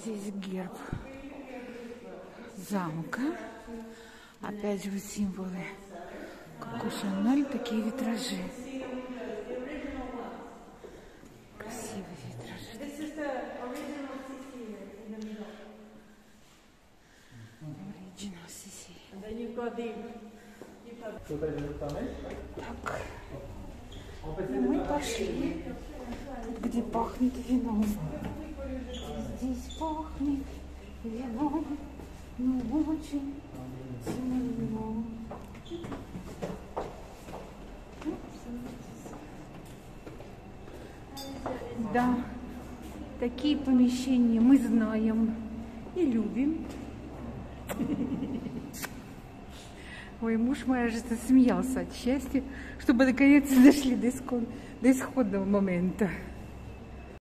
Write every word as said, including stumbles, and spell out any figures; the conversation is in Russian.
Здесь герб замка. Опять же символы Коко Шанель, такие витражи. Красивые витражи. Original Сиси. Так. И мы пошли, где пахнет вином. Здесь пахнет вином, но очень темно. Да, такие помещения мы знаем и любим. Ой, муж мой аж засмеялся от счастья, чтобы наконец дошли до исходного момента.